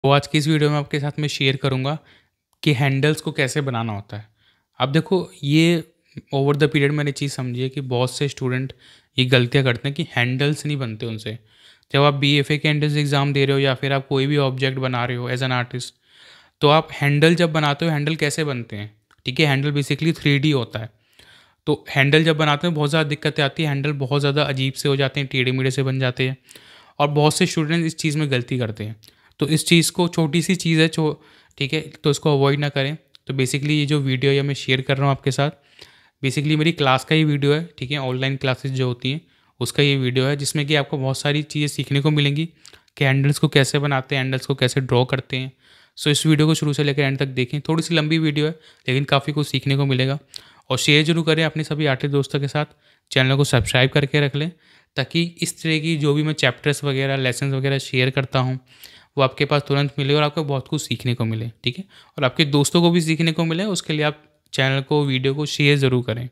तो आज की इस वीडियो में आपके साथ मैं शेयर करूँगा कि हैंडल्स को कैसे बनाना होता है। अब देखो ये ओवर द पीरियड मैंने चीज़ समझी है कि बहुत से स्टूडेंट ये गलतियाँ करते हैं कि हैंडल्स नहीं बनते उनसे। जब आप बीएफए के एंट्रेंस एग्ज़ाम दे रहे हो या फिर आप कोई भी ऑब्जेक्ट बना रहे हो एज़ एन आर्टिस्ट, तो आप हैंडल जब बनाते हो, हैंडल कैसे बनते हैं? ठीक है, हैंडल बेसिकली 3D होता है। तो हैंडल जब बनाते हैं बहुत ज़्यादा दिक्कतें आती हैं, हैंडल बहुत ज़्यादा अजीब से हो जाते हैं, टेढ़े-मेढ़े से बन जाते हैं और बहुत से स्टूडेंट इस चीज़ में गलती करते हैं। तो इस चीज़ को छोटी-सी चीज़ है ठीक है, तो इसको अवॉइड ना करें। तो बेसिकली ये जो वीडियो है मैं शेयर कर रहा हूँ आपके साथ, बेसिकली मेरी क्लास का ही वीडियो है, ठीक है? ऑनलाइन क्लासेस जो होती हैं, उसका ये वीडियो है जिसमें कि आपको बहुत सारी चीज़ें सीखने को मिलेंगी कि हैंडल्स को कैसे बनाते हैं, हैंडल्स को कैसे ड्रॉ करते हैं। सो इस वीडियो को शुरू से लेकर एंड तक देखें। थोड़ी-सी लंबी वीडियो है, लेकिन काफ़ी कुछ सीखने को मिलेगा और शेयर ज़रूर करें अपने सभी आर्टिस्ट दोस्तों के साथ। चैनल को सब्सक्राइब करके रख लें, ताकि इस तरह की जो भी मैं चैप्टर्स वगैरह, लेसन्स वगैरह शेयर करता हूँ, वो आपके पास तुरंत मिले और आपको बहुत कुछ सीखने को मिले, ठीक है? और आपके दोस्तों को भी सीखने को मिले, उसके लिए आप चैनल को, वीडियो को शेयर ज़रूर करें।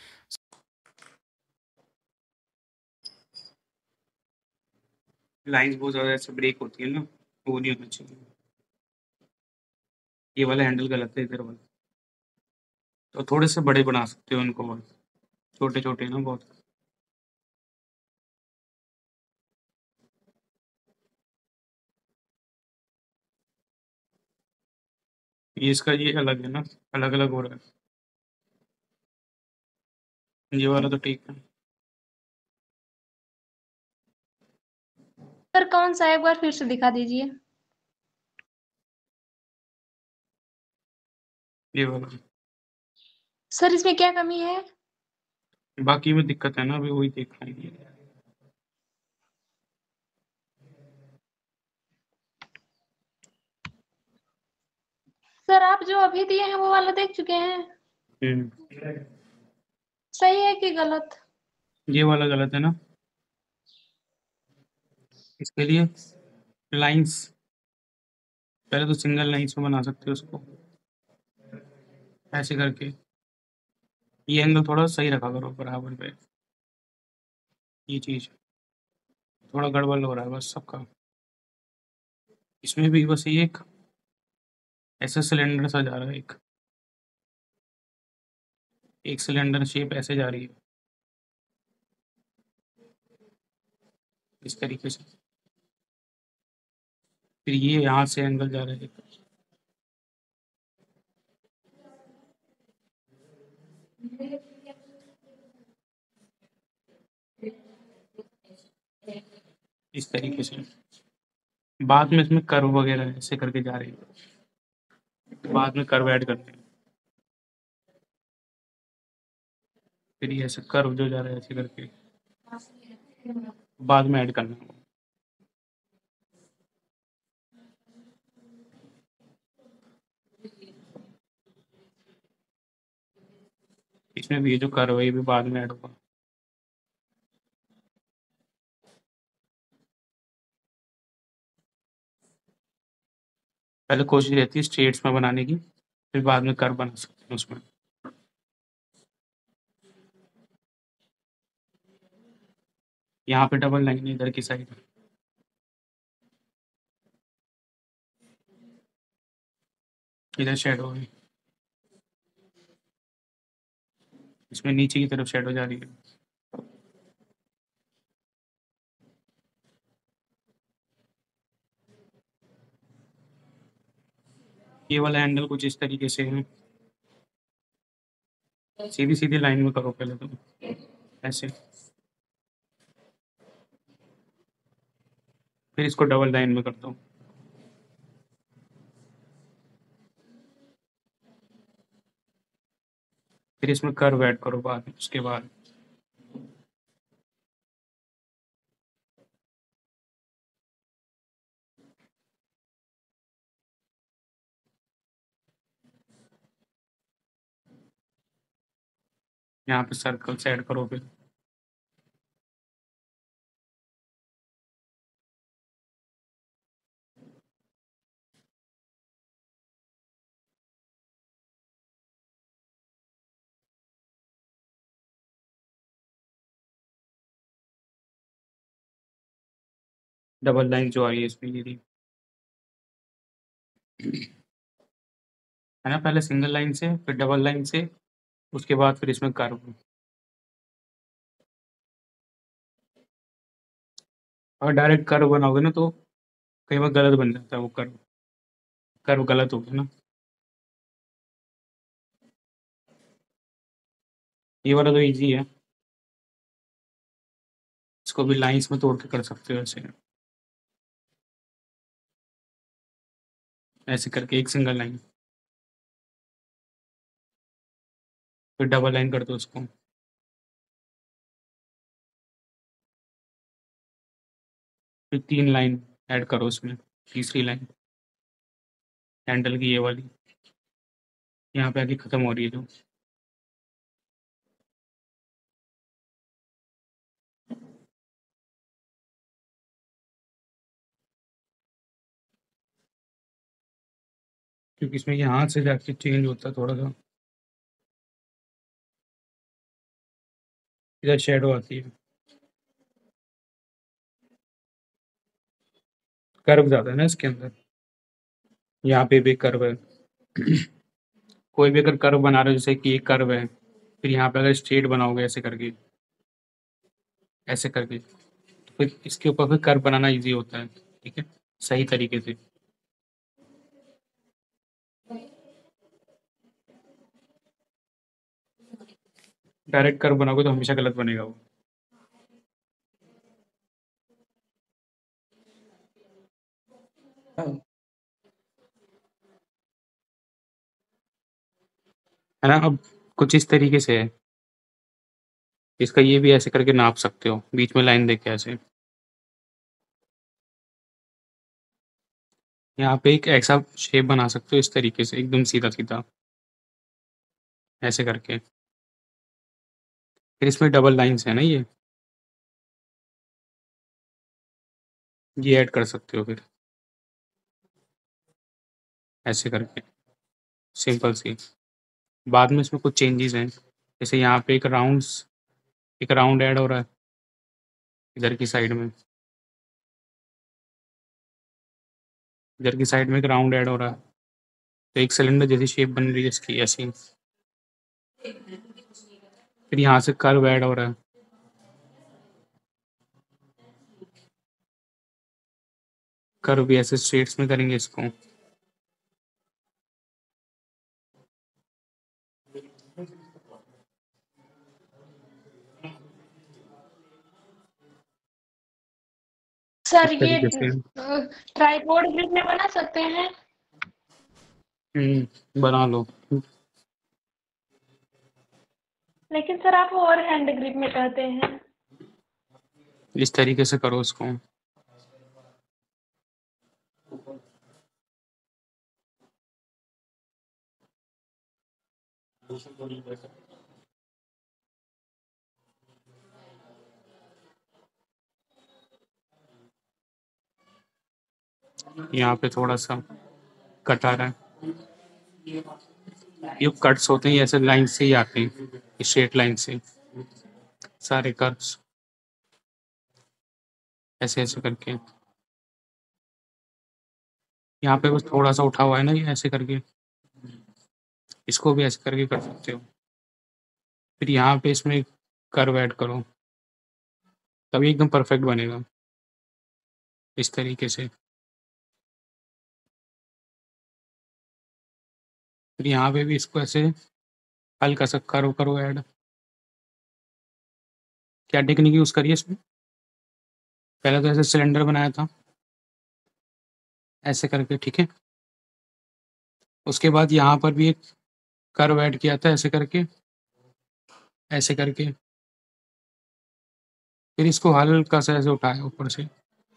लाइन्स बहुत ज़्यादा ऐसे ब्रेक होती है ना, वो नहीं होना चाहिए। ये वाला हैंडल गलत है इधर वाला। तो थोड़े से बड़े बना सकते हो उनको और, छोटे-छोटे ना बहुत। ये इसका ये अलग है ना, अलग-अलग हो रहा है। ये वाला तो ठीक है। सर कौन सा है? एक बार फिर से दिखा दीजिए। ये वाला। सर इसमें क्या कमी है? बाकी में दिक्कत है ना, अभी वही देख रहे हैं। सर आप जो अभी दिए हैं वो वाला देख चुके हैं? हुँ। सही है कि गलत? ये वाला गलत है ना? इसके लिए लाइन्स, पहले तो सिंगल लाइन्स में बना सकते हो उसको, ऐसे करके। ये एंगल थोड़ा सही रखा करो बराबर पे, ये चीज़। थोड़ा गड़बड़ हो रहा है बस सबका। इसमें भी बस ये एक ऐसा सिलेंडर सा जा रहा है एक। एक सिलेंडर शेप ऐसे जा रही है, इस तरीके से। फिर ये यहाँ से एंगल जा रहा है एक। इस तरीके से। बाद में इसमें कर्व वगैरह ऐसे करके जा रही है। बाद में कर्व ऐड करते हैं। फिर ये ऐसे कर्व जो जा रहा है ऐसे करके, बाद में ऐड करना है। इसमें भी ये जो कर्व है ये भी बाद में ऐड होगा। पहले कोशिश रहती है स्ट्रेट्स में बनाने की, फिर बाद में कर्व बना सकते हैं उसमें। यहाँ पे डबल लाइन है इधर की साइड। इधर शेडो है, इसमें नीचे की तरफ शेडो जा रही है। ये वाला हैंडल कुछ इस तरीके से है। सीधी-सीधी लाइन में करो पहले तो, ऐसे। फिर इसको डबल लाइन में कर दो। फिर इसमें कर्व ऐड करो बाद में, उसके बाद। यहाँ पे सर्कल्स ऐड करो फिर। डबल लाइन जो आ रही है इसमें ये रही। है ना, पहले सिंगल लाइन से फिर डबल लाइन से, उसके बाद फिर इसमें कर्व। और डायरेक्ट कर्व बनाओगे ना तो कई बार गलत बन जाता है वो कर्व, कर्व गलत हो गया ना। ये वाला तो इजी है, इसको भी लाइंस में तोड़ के कर सकते हो ऐसे, ऐसे करके एक सिंगल लाइन, फिर डबल लाइन कर दो उसको, फिर 3 लाइन ऐड करो उसमें, तीसरी लाइन हैंडल की ये वाली, यहाँ पे आके खत्म हो रही है जो। क्योंकि इसमें ये हाथ से जाके चेंज होता है थोड़ा सा, इधर शेडो आती है, कर्व ज़्यादा है ना इसके अंदर, यहाँ पे भी कर्व है। कोई भी अगर कर्व बना रहे हो, जैसे कि ये कर्व है, फिर यहाँ पे अगर स्ट्रेट बनाओगे ऐसे करके, ऐसे करके, तो फिर इसके ऊपर फिर कर्व बनाना इजी होता है, ठीक है, सही तरीके से। डायरेक्ट कर्व बनाओगे तो हमेशा गलत बनेगा वो। है ना, अब कुछ इस तरीके से है, इसका ये भी ऐसे करके नाप सकते हो, बीच में लाइन देके ऐसे। यहाँ पे एक ऐसा शेप बना सकते हो इस तरीके से, एकदम सीधा सीधा, ऐसे करके। फिर इसमें डबल लाइन्स है ना ये ऐड कर सकते हो फिर, ऐसे करके, सिंपल सी। बाद में इसमें कुछ चेंजेस हैं, जैसे यहाँ पे एक राउंड ऐड हो रहा है इधर की साइड में, इधर की साइड में एक राउंड ऐड हो रहा है, तो एक सिलेंडर जैसी शेप बन रही है इसकी ऐसी। फिर यहाँ से कर्व ऐड हो रहा है, कर्व भी ऐसे स्ट्रेट्स में करेंगे इसको। सर इस ये तरीके से। ट्राइपॉड ग्रिप में बना सकते हैं? बना लो। लेकिन सर आप और हैंड ग्रिप में कहते हैं। इस तरीके से करो इसको। यहाँ पे थोड़ा सा कट आ रहा है, ये कट्स होते हैं ऐसे लाइन से ही आते हैं, स्ट्रेट लाइन से सारे कर्व्स, ऐसे ऐसे करके। यहाँ पे बस थोड़ा सा उठा हुआ है ना ये, ऐसे करके, इसको भी ऐसे करके कर सकते हो। फिर यहाँ पे इसमें कर्व ऐड करो, तभी एकदम परफेक्ट बनेगा, इस तरीके से। फिर यहाँ पे भी इसको ऐसे हल्का सा कर्व करो ऐड। क्या टेक्निक यूज़ करिए इसमें, पहले तो ऐसे सिलेंडर बनाया था ऐसे करके, ठीक है, उसके बाद यहाँ पर भी एक कर्व ऐड किया था ऐसे करके, ऐसे करके, फिर इसको हल्का सा ऐसे उठाया ऊपर से।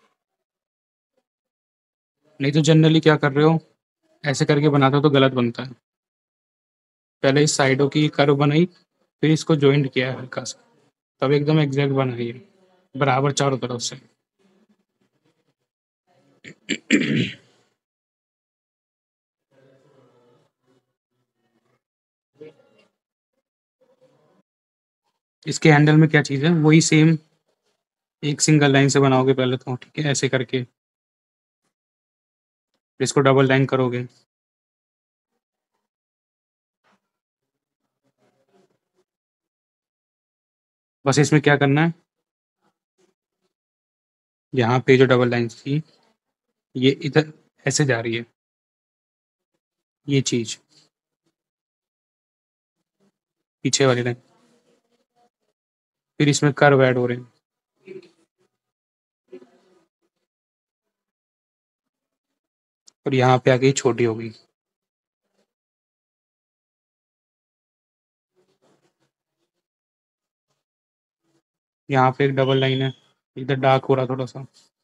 नहीं तो जनरली क्या कर रहे हो, ऐसे करके बनाते हो तो गलत बनता है। पहले इस साइडों की कर्व बनाई, फिर इसको जॉइंट किया है हल्का सा, तब एकदम एग्जैक्ट बना रही है, बराबर चारों तरफ से। इसके हैंडल में क्या चीज़ है, वही सेम एक सिंगल लाइन से बनाओगे पहले तो, ठीक है, ऐसे करके। इसको डबल लाइन करोगे, बस इसमें क्या करना है, यहाँ पे जो डबल लाइन थी ये इधर ऐसे जा रही है, ये चीज पीछे वाली लाइन, फिर इसमें कर्व ऐड हो रहे हैं, और यहाँ पे आके छोटी हो गई। यहाँ पे एक डबल लाइन है, इधर डार्क हो रहा थोड़ा सा,